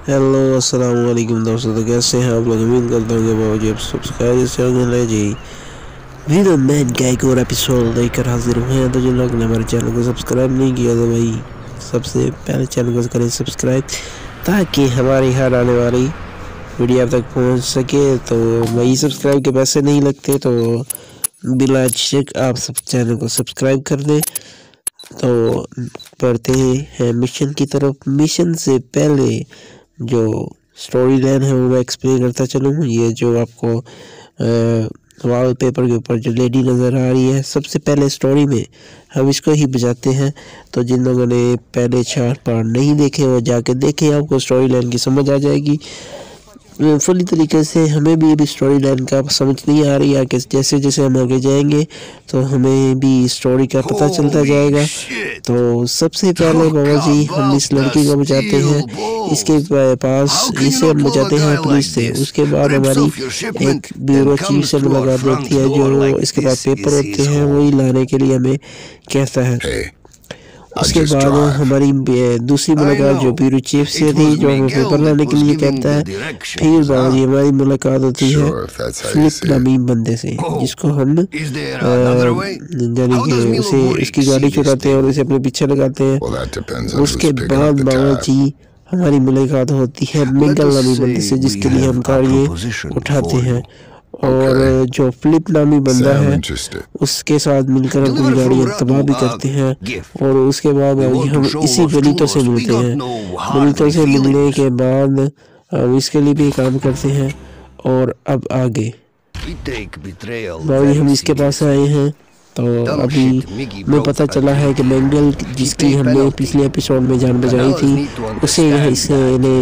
Hello अस्सलाम वालेकुम दोस्तों, तो कैसे हैं आप लोग। उम्मीद करता हूँ कि बाबूजी आप सब्सक्राइब इस चैनल है जी। वीडियो मैन का एक और एपिसोड लेकर हाजिर हुए हैं। तो जिन लोगों ने हमारे चैनल को सब्सक्राइब नहीं किया तो भाई सबसे पहले चैनल को करें सब्सक्राइब, ताकि हमारी हर आने वाली वीडियो आप तक पहुँच सके। तो भाई सब्सक्राइब के पैसे नहीं लगते, तो बिला झिझक आप सब चैनल को सब्सक्राइब कर दें। तो बढ़ते हैं मिशन की तरफ। मिशन से पहले जो स्टोरी लाइन है वो मैं एक्सप्लेन करता चलूँ। ये जो आपको वॉलपेपर के ऊपर जो लेडी नज़र आ रही है, सबसे पहले स्टोरी में हम इसको ही बजाते हैं। तो जिन लोगों ने पहले 4 पार्ट नहीं देखे वो जाके देखें, आपको स्टोरी लाइन की समझ आ जाएगी फुली तरीके से। हमें भी अभी स्टोरी लाइन का समझ नहीं आ रही है कि जैसे जैसे हम आगे जाएंगे तो हमें भी स्टोरी का पता चलता जाएगा। तो सबसे पहले बाबा जी हम इस लड़की को बचाते हैं, इसके पास इसे हम बचाते हैं पुलिस से। उसके बाद हमारी एक ब्यूरो चीफ से मुलाकात होती है, जो इसके पास पेपर होते हैं वही लाने के लिए हमें कहता है। उसके बाद हमारी दूसरी मुलाकात जो ब्यूरो चीफ से थी, जो हमें पेपर लाने के लिए कहता है। फिर बाबा जी हमारी मुलाकात होती है फिलिप नामी बंदे से, जिसको हम यानी कि उसे इसकी गाड़ी चुराते हैं और उसे अपने पीछे लगाते हैं। उसके बाद बाबा जी हमारी मुलाकात होती है मिंगल नामी बंदे से, जिसके लिए हम गाड़ी उठाते हैं। और जो फिलिप नामी बंदा है उसके साथ मिलकर हम पूरी गाड़ियाँ तबाह भी करते हैं। और उसके बाद हम इसी बेनितो से मिलते हैं। बेनितो से मिलने के बाद हम इसके लिए भी काम करते हैं। और अब आगे भाई हम इसके पास आए हैं। तो अभी हमें पता चला है कि मैंगल, जिसकी हमने पिछले एपिसोड में जान बचाई थी, उसे इसने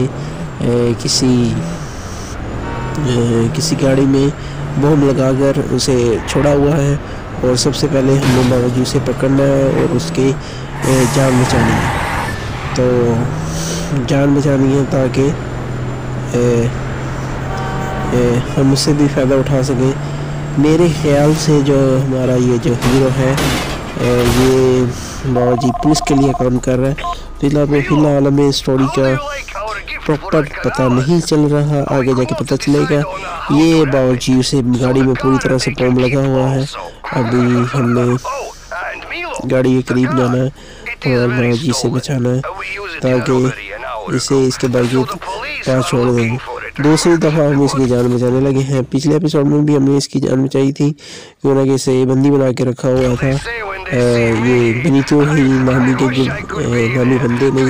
किसी गाड़ी में बम लगाकर उसे छोड़ा हुआ है। और सबसे पहले हमने बाबा जी उसे पकड़ना है और उसकी जान बचानी है। तो जान बचानी है ताकि हम उससे भी फ़ायदा उठा सकें। मेरे ख्याल से जो हमारा ये जो हीरो है ये बाबा जी पुलिस के लिए काम कर रहा है। फिलहाल हमें स्टोरी का प्रॉपर पता नहीं चल रहा, आगे जाके पता चलेगा। ये बाबा जी उसे गाड़ी में पूरी तरह से बम लगा हुआ है। अभी हमने गाड़ी के करीब जाना है और बाबा जी से बचाना है, ताकि इसे इसके बावजूद पास छोड़ देंगे। दूसरी दफ़ा हम इसकी जान बचाने लगे हैं। पिछले एपिसोड में भी हमने इसकी जान बचाई थी, क्योंकि इसे बंदी बना के रखा हुआ था। ये बेनितो ही नामी के जो नामी बंदे ने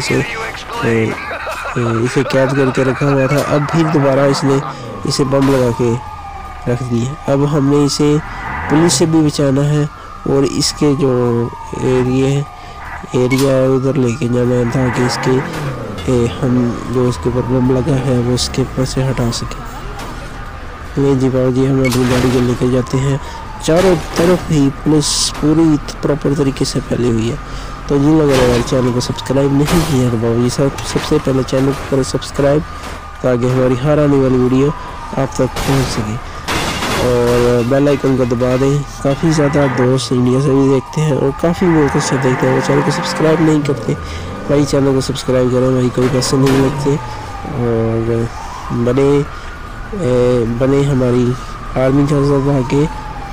इसे कैद करके रखा हुआ था। अब फिर दोबारा इसने इसे बम लगा के रख दिया। अब हमने इसे पुलिस से भी बचाना है और इसके जो एरिया है उधर लेके जाना है, ताकि इसके हम जो इसके ऊपर बम लगा है वो इसके ऊपर से हटा सके। ले जी बाबा जी हम अपनी गाड़ी को लेकर जाते हैं। चारों तरफ ही पुलिस पूरी प्रॉपर तरीके से फैली हुई है। तो जिन लोगों ने हमारे चैनल को सब्सक्राइब नहीं किया तो बाबा जी सबसे पहले चैनल को करें सब्सक्राइब, ताकि हमारी हर आने वाली वीडियो आप तक पहुंच सके। और बेल आइकन को दबा दें। काफ़ी ज़्यादा दोस्त इंडिया से भी देखते हैं और काफ़ी मुल्कों से देखते हैं, वो चैनल को सब्सक्राइब नहीं करते। भाई चैनल को सब्सक्राइब करें भाई, कोई पैसे नहीं लगते। और बने हमारी आर्मी का साथ आके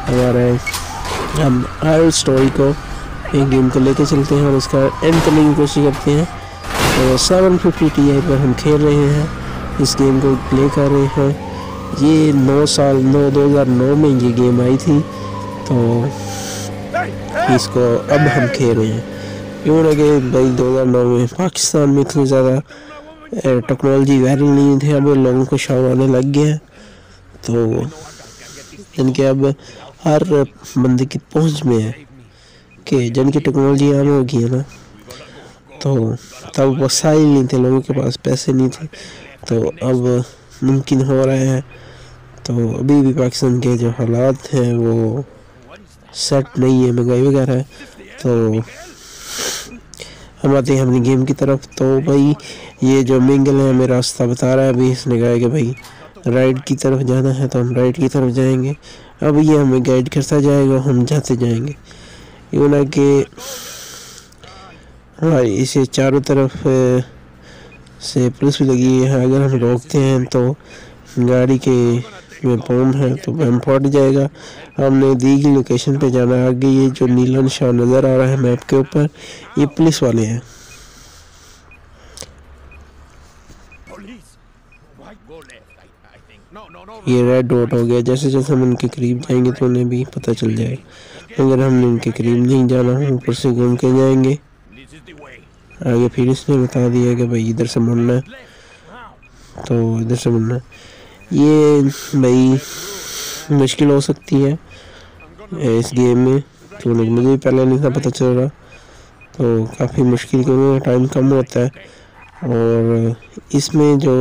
हम हर स्टोरी को एक गेम को लेकर चलते हैं और उसका एंड करने की कोशिश करते हैं। तो 750 Ti पर हम खेल रहे हैं, इस गेम को प्ले कर रहे हैं। ये 2009 में ये गेम आई थी, तो इसको अब हम खेल रहे हैं। क्यों लगे भाई 2009 में पाकिस्तान में इतनी ज़्यादा टेक्नोलॉजी वायरल नहीं थे, अब लोगों को शौक आने लग गया है। तो इनके अब हर बंदे की पहुंच में है कि जिनकी टेक्नोलॉजी आने होगी है ना, तो तब वसाइल नहीं थे, लोगों के पास पैसे नहीं थे, तो अब मुमकिन हो रहा है। तो अभी भी पाकिस्तान के जो हालात हैं वो सेट नहीं है, महंगाई वगैरह है। तो हम आते हैं अपनी गेम की तरफ। तो भाई ये जो मिंगल है हमें रास्ता बता रहा है। अभी इसने कहा कि भाई राइट की तरफ जाना है, तो हम राइट की तरफ जाएंगे। अब ये हमें गाइड करता जाएगा, हम जाते जाएंगे। यूँ ना कि हमारी इसे चारों तरफ से पुलिस भी लगी है। अगर हम रोकते हैं तो गाड़ी के में बम है तो बम फट जाएगा। हमने दी गई लोकेशन पे जाना है। आगे ये जो नीला निशान नज़र आ रहा है मैप के ऊपर, ये पुलिस वाले हैं। ये रेड डॉट हो गया। जैसे जैसे हम उनके करीब जाएंगे तो उन्हें भी पता चल जाएगा। अगर हमने उनके करीब नहीं जाना, ऊपर से घूम के जाएंगे। आगे फिर इसने बता दिया कि भाई इधर से मुड़ना है, तो इधर से मुड़ना है। ये भाई मुश्किल हो सकती है इस गेम में, तो मुझे भी पहले नहीं था पता चल रहा, तो काफ़ी मुश्किल क्योंकि टाइम कम होता है। और इसमें जो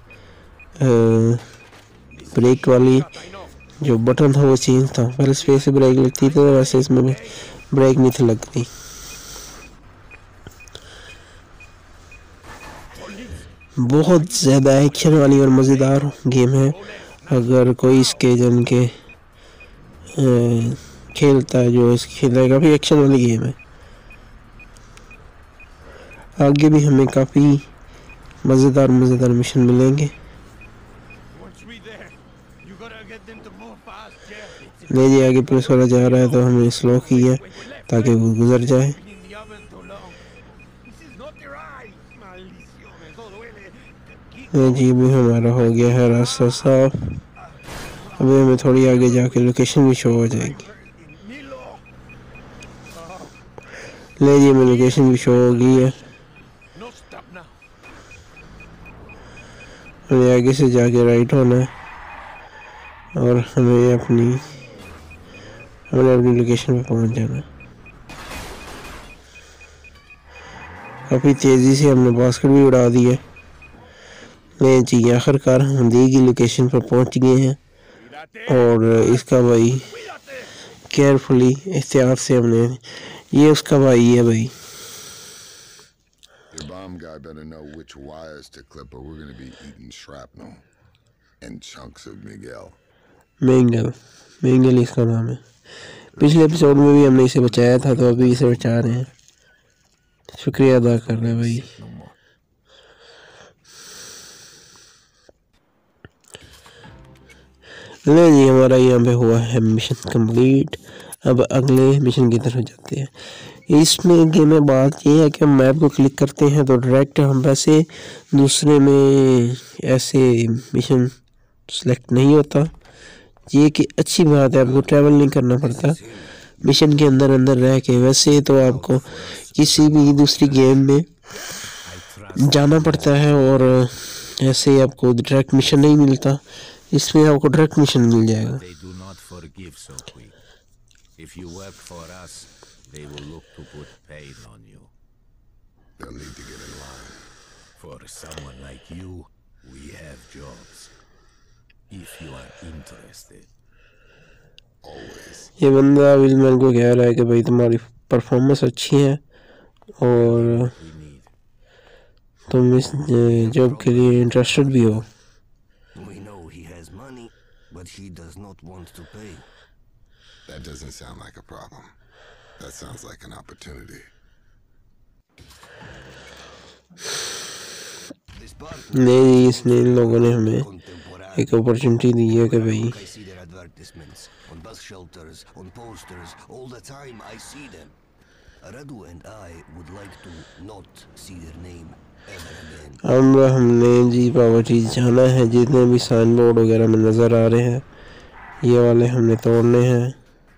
ब्रेक वाली जो बटन था वो चेंज था। पहले स्पेस से ब्रेक लगती थी, तो वैसे इसमें ब्रेक नहीं थी लग रही। बहुत ज़्यादा एक्शन वाली और मज़ेदार गेम है। अगर कोई इसके जन के खेलता है, जो इसके खेलता है, काफ़ी एक्शन वाली गेम है। आगे भी हमें काफ़ी मज़ेदार मिशन मिलेंगे। नहीं जी, आगे पुलिस वाला जा रहा है तो हमने स्लो किया ताकि वो गुजर जाए। जी भी हमारा हो गया है रास्ता साफ। अभी हमें थोड़ी आगे जाके लोकेशन भी शो हो जाएगी। ले जी, हमें लोकेशन भी शो हो गई है। हमें आगे से जाके राइट होना है और हमें अपनी लोकेशन पे पहुंच जाना है। काफ़ी तेज़ी से हमने बास्केट भी उड़ा दी है। नहीं जी, आखिरकार हम दी गई लोकेशन पर पहुंच गए हैं और इसका भाई केयरफुली एहतियात से हमने, ये उसका भाई है भाई। Your bomb guy better know which wires to clip or we're gonna be eating shrapnel and chunks of Miguel. Mengal इसका नाम है। पिछले एपिसोड में भी हमने इसे बचाया था, तो अभी इसे बचा रहे हैं। शुक्रिया अदा कर रहे हैं भाई। नहीं जी, हमारा यहाँ पे हुआ है मिशन कंप्लीट। अब अगले मिशन की तरफ जाते हैं। इसमें गेम में बात ये है कि हम मैप को क्लिक करते हैं तो डायरेक्ट हम वैसे दूसरे में ऐसे मिशन सेलेक्ट नहीं होता। ये कि अच्छी बात है, आपको ट्रैवल नहीं करना पड़ता मिशन के अंदर अंदर रह के। वैसे तो आपको किसी भी दूसरी गेम में जाना पड़ता है और ऐसे आपको डायरेक्ट मिशन नहीं मिलता। इसमें आपको डायरेक्ट मिशन मिल जाएगा। They will look to put pain on you. They'll need to get in line. For someone like you, we have jobs. If you are interested. Always. ये बंदा विलमैन को कह रहा है कि भाई तुम्हारी परफॉर्मेंस अच्छी है और तुम इस जॉब के लिए इंटरेस्टेड भी हो। We know he has money, but he does not want to pay. That doesn't sound like a problem. That sounds like an opportunity. नहीं, इसने इन लोगों ने हमें एक अपॉर्चुनिटी दी है कि भाई I see their advertisements on bus shelters, on posters, all the time I see them. Radu and I would like to not see their name ever again. हमने जी पावर्टी जाना है। जितने भी साइन बोर्ड वगैरह में नज़र आ रहे हैं ये वाले हमने तोड़ने हैं।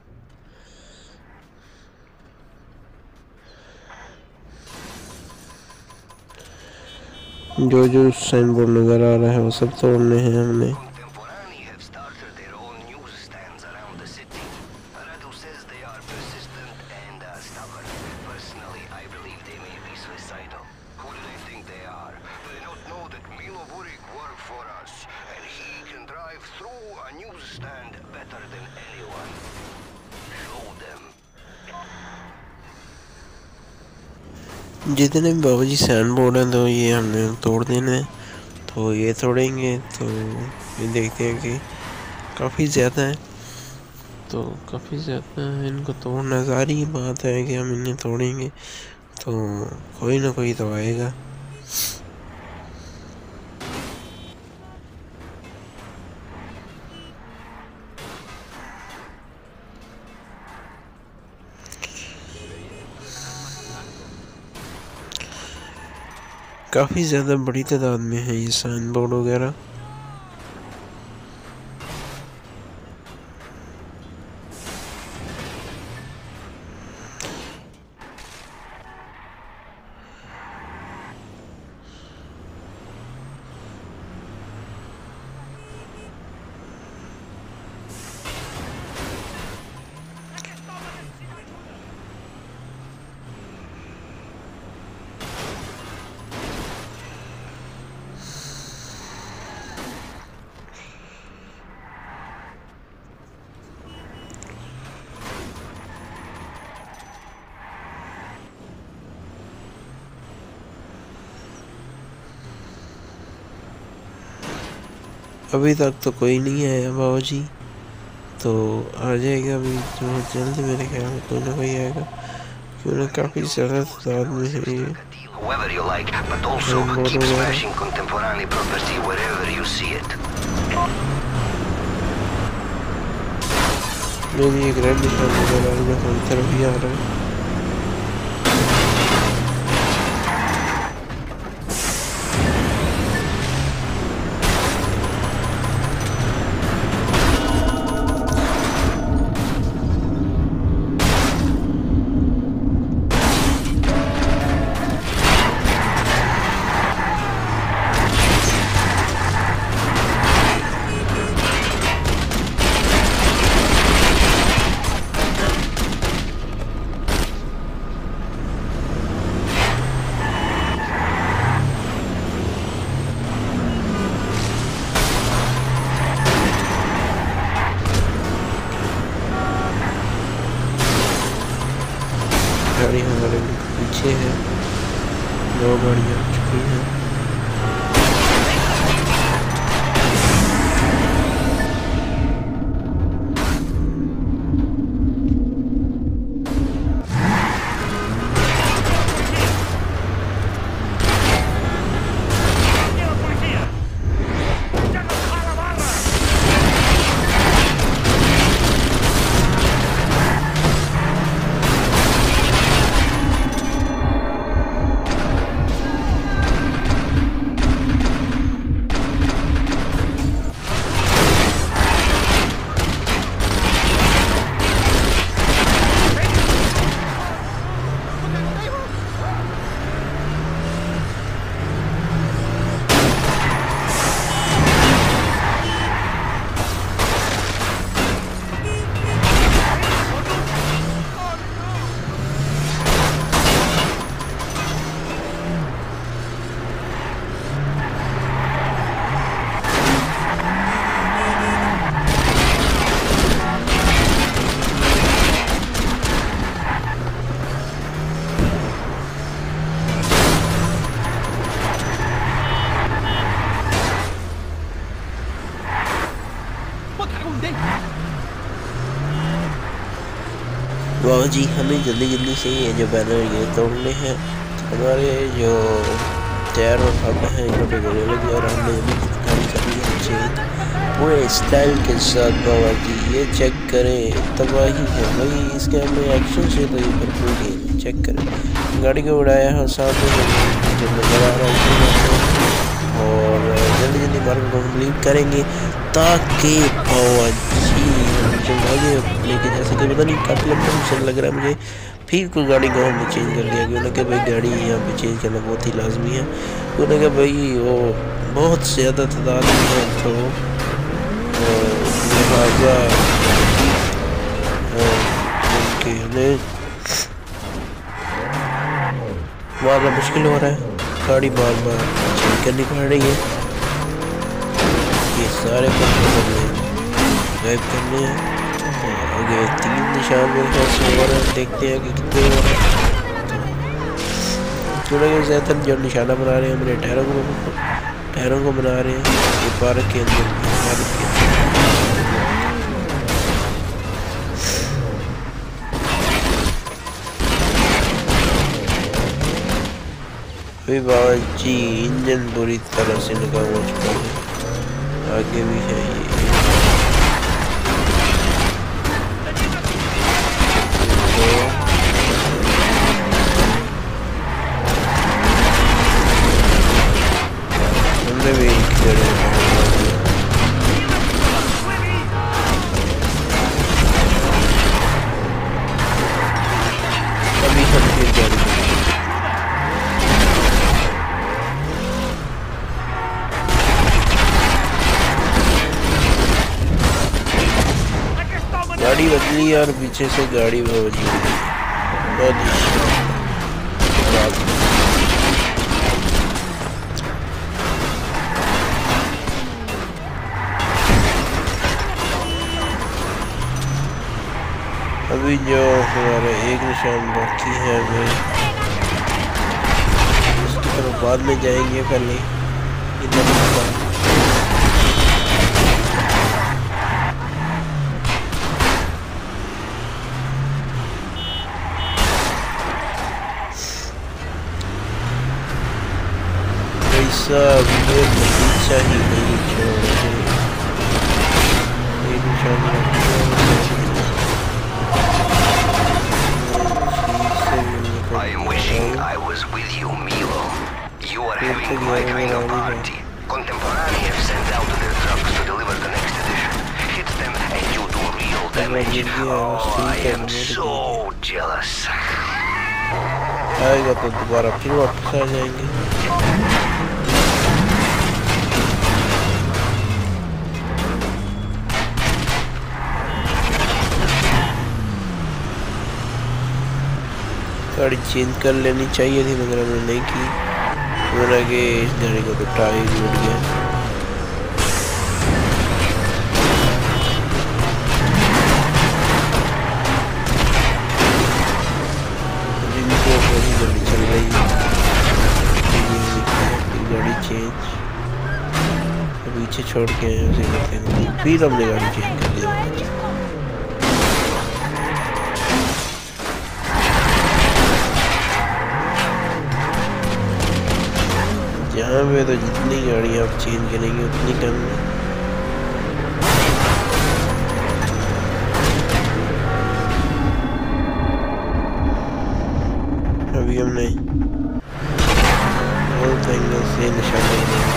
जो साइन बोर्ड नज़र आ रहा है वो सब तोड़ने हैं हमने। जितने भी बाबूजी सैंड बोर्ड हैं तो ये हमने तोड़ देने हैं। तो ये तोड़ेंगे तो ये देखते हैं कि काफ़ी ज़्यादा है, तो काफ़ी ज़्यादा इनको तोड़ना सारी बात है कि हम इन्हें तोड़ेंगे तो कोई ना कोई तो आएगा। काफ़ी ज़्यादा बड़ी तादाद में है ये साइन बोर्ड वगैरह। अभी तक तो कोई नहीं आया बाबा जी, तो आ जाएगा अभी बहुत जल्द मेरे ख्याल में, कोई ना कोई आएगा क्योंकि काफ़ी ज़्यादा तादाद में है ये However you like, but also keep smashing contemporary property wherever you see it. मेरी एक रेड निशान नजर आ रही है, हमारी तरफ ही आ रहा है। गाड़ी हमारे पीछे है, 2 गाड़ियाँ आ चुकी हैं। बाबा जी हमें जल्दी जल्दी से ये जो बैनर ये तोड़ने हैं, हमारे जो टायर और हब हैं इनों पे गोले लगी और हमने अभी गाड़ी चली है चेंज पूरे स्टाइल के साथ। बाबा जी ये चेक करें, तबाही है भाई इसके हमें एक्शन से, तो ये भरपूर है। चेक करें गाड़ी को उड़ाया है सामने जो नजर आ रहा है, और जल्दी जल्दी मार्केट को कंप्लीट करेंगे ताकि बाबा जी जब आगे लेके जा सके। पता नहीं काफ़ी लंबा मिशन लग रहा है मुझे। फिर कोई गाड़ी को हमने चेंज कर लिया, क्योंकि कि भाई गाड़ी यहाँ पे चेंज करना बहुत ही लाजमी है, क्योंकि कि भाई वो बहुत ज़्यादा तादाद में है, तो लिहाजा उनके हमें मारना मुश्किल हो रहा है, गाड़ी बार बार चेंज करनी पड़ रही है। ये सारे गायब करने हैं, आगे 3 निशान मेरे ख्याल से हो रहे हैं, देखते हैं कि कितने हो रहे हैं। थोड़ा ज़्यादा जो निशाना बना रहे हैं मेरे टायरों को बना रहे हैं ये पार्क के अंदर। अभी बाबा जी इंजन बुरी तरह से लगा हुआ चुका है, आगे भी है ये। सामने भी एक गाड़ी अभी हम फिर गाड़ी गाड़ी बदली और पीछे से गाड़ी में बदली बहुत अभी जो हमारा एक निशान बाकी है हमें उसकी तरफ बाद में जाएंगे पहले इधर सब ये बगीचा ही नहीं छोड़े एक निशान I am wishing I was with you, Milo. You are having my kind of party. Contemporary have sent out their trucks to deliver the next edition. Hit them and you do real damage. Oh, I am so jealous. आएगा तो दोबारा फिर वापस आ जाएंगे। गाड़ी change कर लेनी चाहिए थी मगर हमने नहीं की। मेरा कि इस गाड़ी का तो टायर टूट गया। अभी भी तो वही गाड़ी चल रही है। गाड़ी चेंज पीछे छोड़ के उसे करते हैं फिर हमने गाड़ी चेंज कर दिया। यहाँ पे तो जितनी गाड़ी आप चेंज करेंगे उतनी कम है। अभी हमने एंगल से निशाना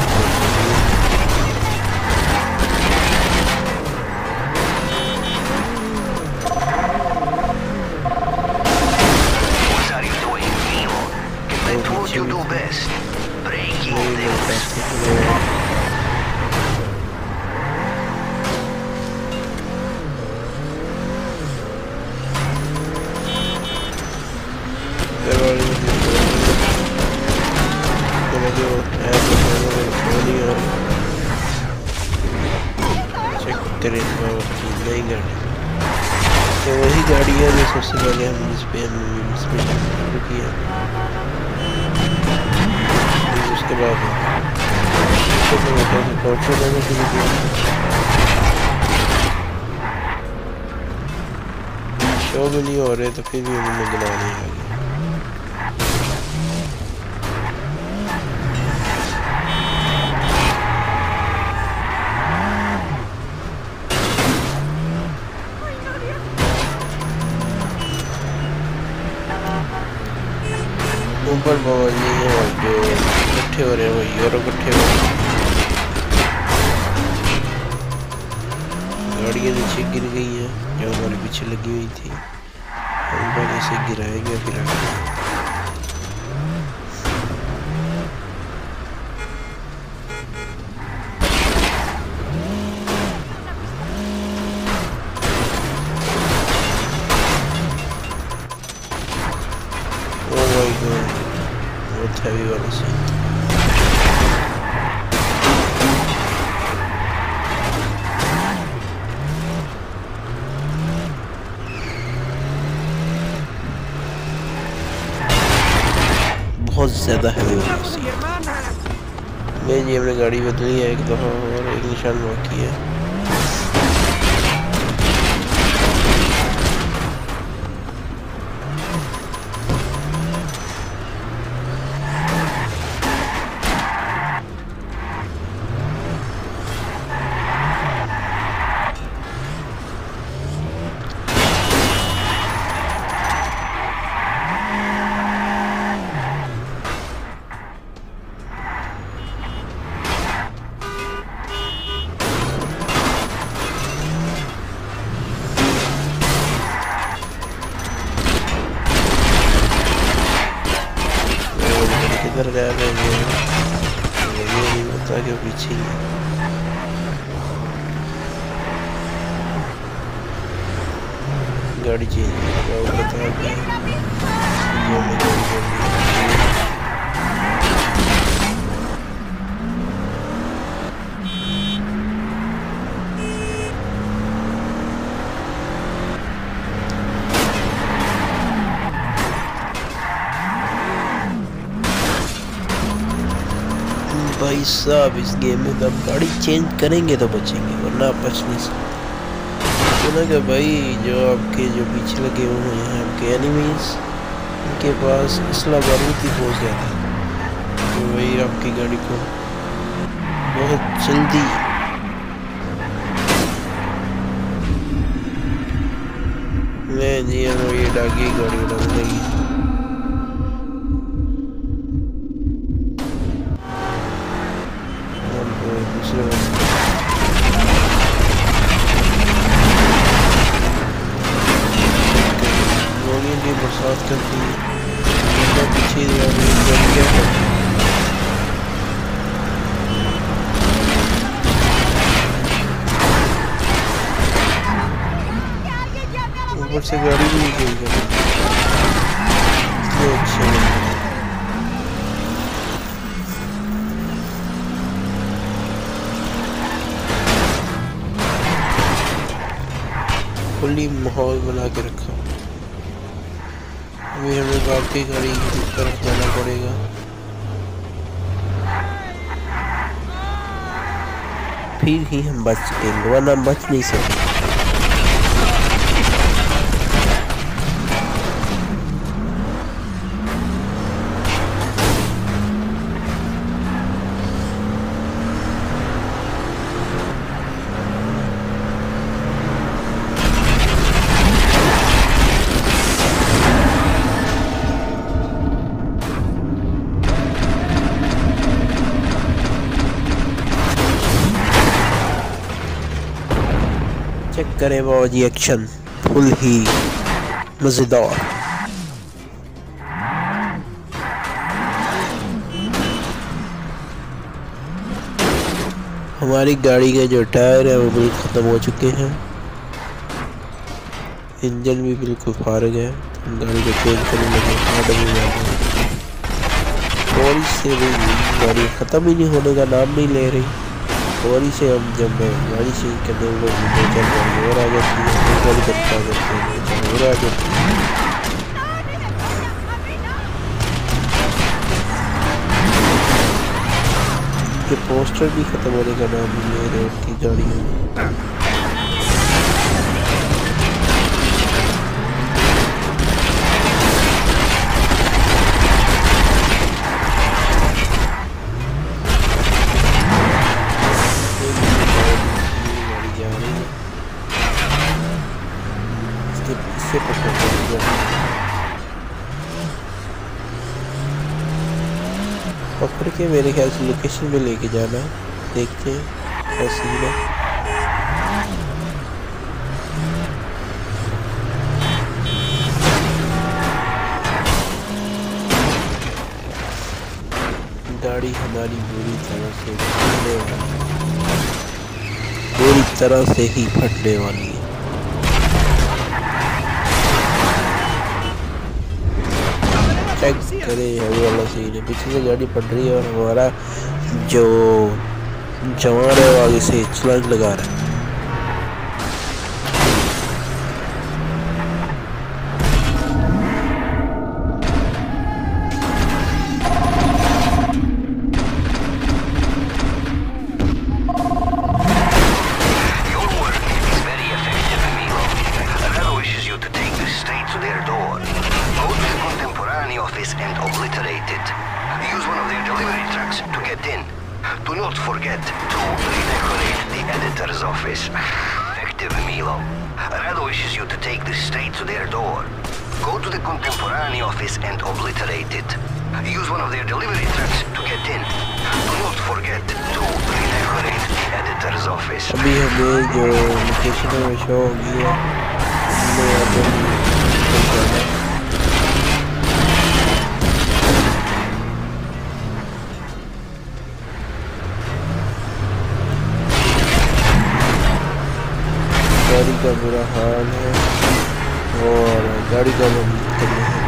नई गाड़ी तो वही गाड़ी है जो सबसे पहले हम इस पे शुरू किया। उसके बाद शुरू किया शो भी नहीं हो रहे तो फिर भी हमने बनाने लगे। ऊपर बहुत नहीं है जो इकट्ठे हो रहे हैं वही और इकट्ठे हो रहे हैं। गाड़ियाँ नीचे गिर गई हैं जो हमारे पीछे लगी हुई थी। हम पहले से गिराएंगे फिर आगे। बहुत हैवी वाला सीन बहुत ज़्यादा हैवी वाला सीन। मैं जी हमने गाड़ी बदली है एक दफ़ा और एक निशान बाकी है। पीछे ही है। गाड़ी चेंज बता भाई साहब, इस गेम में तो हम गाड़ी चेंज करेंगे तो बचेंगे, वरना बच नहीं सकते। सुना कि भाई जो आपके जो पीछे लगे हुए हैं आपके एनिमीज, उनके पास असला बारूद ही पहुँच जाता है, तो वही आपकी गाड़ी को बहुत जल्दी मैं जी ये डागी गाड़ी उड़ा देगी। बरसात करती है पीछे ऊपर से गाड़ी भी नहीं गई अच्छा खुली माहौल बना के रखा। अभी हमें बाकी गाड़ी की तरफ जाना पड़ेगा। फिर ही हम बच सकेंगे, वरना हम बच नहीं सकते। चेक करें वो जी एक्शन फुल ही मज़ेदार। हमारी गाड़ी के जो टायर है वो बिल्कुल ख़त्म हो चुके हैं, इंजन भी बिल्कुल फारग है। हम गाड़ी को चेंज करने लगे और इससे भी गाड़ी ख़त्म ही नहीं होने का नाम नहीं ले रही। और इसे हम जब गाड़ी से करने और आ जाती है, गाड़ी करता करते हैं और आ जाती है। ये पोस्टर भी ख़त्म होने का नाम नहीं ले रहे उसकी गाड़ी में। पकड़ के मेरे ख्याल से लोकेशन में लेके जाना, देखते हैं क्या सीन है। गाड़ी हमारी बुरी तरह से ही फटने वाली है। चेक करें ये वाला सीन है, पीछे से गाड़ी पड़ रही है और हमारा जो जवान है वो आगे से छलांग लगा रहा है। And obliterate it. Use one of their delivery trucks to get in. Do not forget to redecorate the editor's office. Effective, Milo. Rado wishes you to take this straight to their door. Go to the Contemporani office and obliterate it. Use one of their delivery trucks to get in. Do not forget to redecorate the editor's office. अभी हमें जो location है वो show होगी है, का बुरा हाल है और गाड़ी का बंद करना है।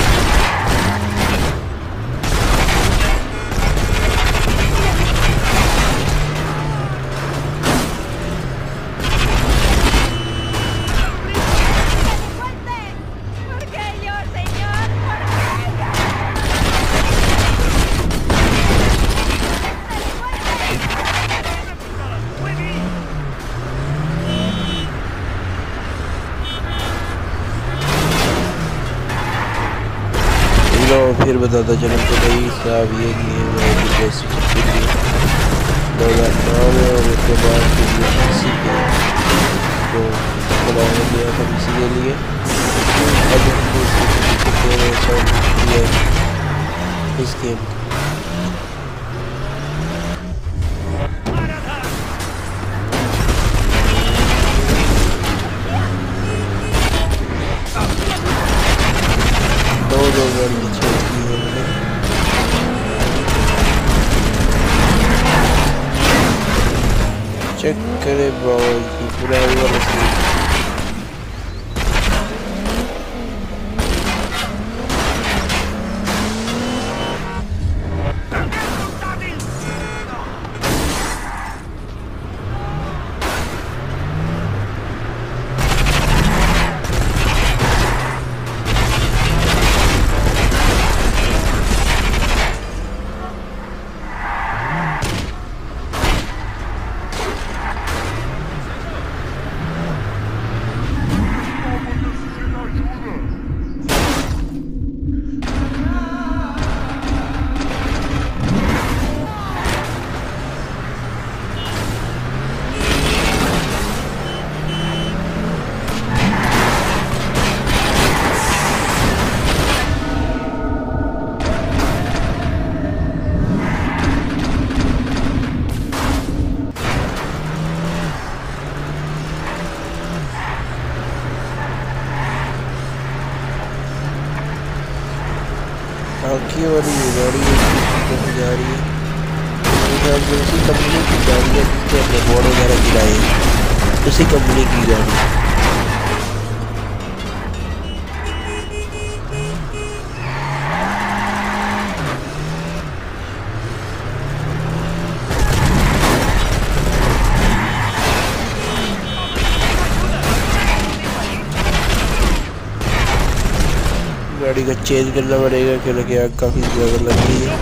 फिर बताता चलूँ तो भाई साहब ये गेम है जैसे 2009 में और उसके बाद इसी के तो बनाया गया था इसी के लिए इस गेम दो गाड़ी छोड़ती है चेक करे बॉल की पूरा वाला सीन आखिर वाली ये गाड़ी कहीं जा रही है उसी कंपनी की गाड़ी है जिसके अपने बोर्ड वगैरह गिराए हैं उसी कंपनी की गाड़ी गाड़ी का चेंज करना पड़ेगा क्योंकि आग काफ़ी ज़्यादा लग रही है।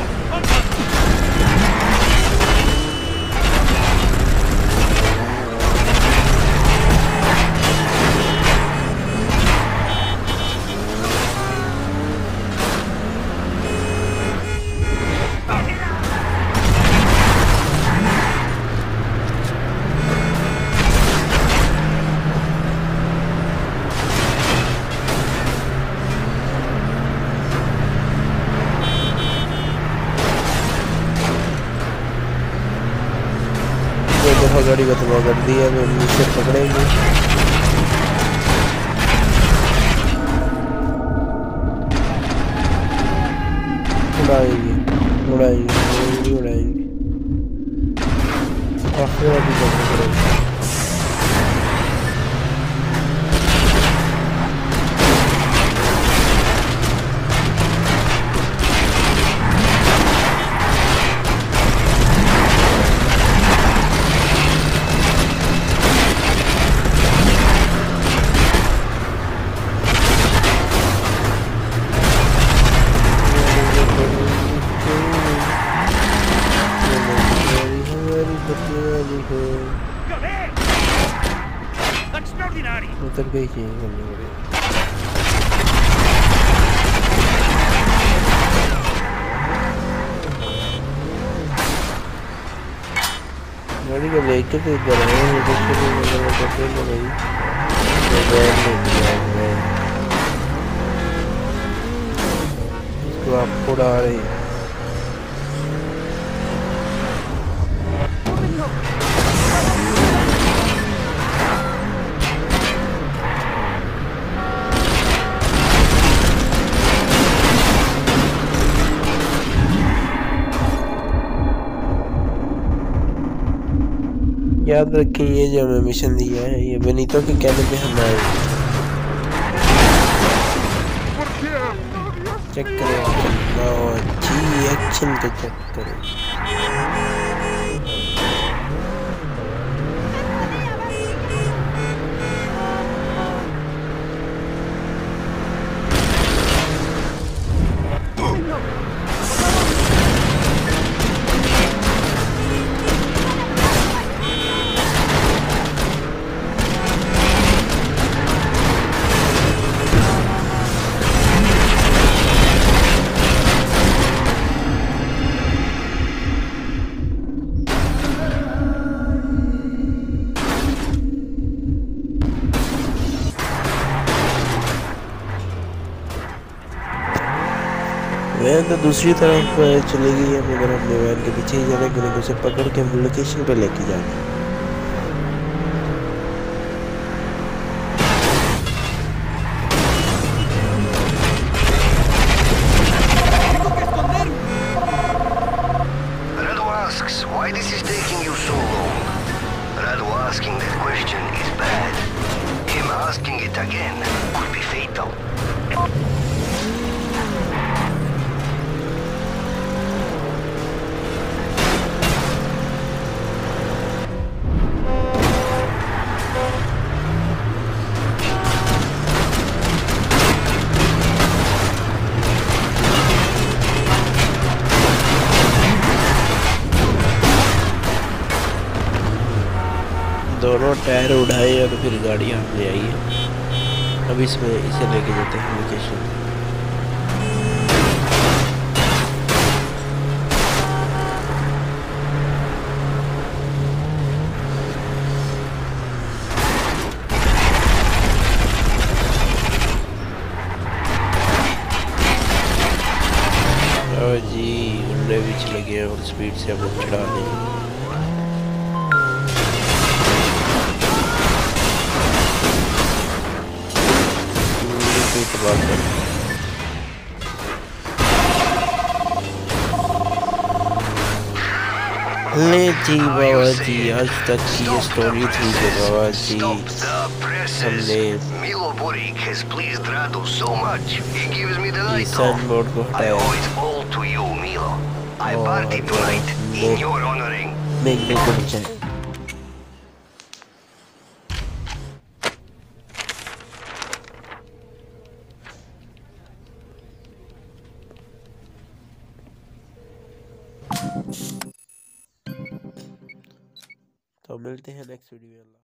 दफा गाड़ी को तबाह कर दिया तो नीचे पकड़ेंगे उड़ाएंगे आखिर अभी पकड़ेंगे उतर गई चीज करनी पड़ेगी गाड़ी को लेके तो इधर इसको आप उड़ा रही है याद रखें ये जो हमें मिशन दिया है ये बेनितो के कहने पे हम आए। चेक करें जी एक्शन को चेक करें। वैन तो दूसरी तरफ चली गई है मगर हमने वैन के पीछे ही जाना क्योंकि उसे पकड़ के हम लोकेशन पे लेके जाना। Radu asks why this is taking you so long. Radu asking that question is bad. Him asking it again could be fatal. दोनों टायर उड़ाए और फिर गाड़ी हमने आई है। अब इसमें इसे लेके जाते हैं लोकेशन। और जी उड़ने भी चले गए और स्पीड से हम लोग चढ़ा दें। ले जी बाबा जी आज तक की ये स्टोरी थी जो बाबा जी हमने Milo Boric has pleased Radu so much. He gives me the night sun off. Mode को I हटाया। owe it all to you, Milo. I party tonight in your honoring. मेघ को बचाए। तो मिलते हैं नेक्स्ट वीडियो में।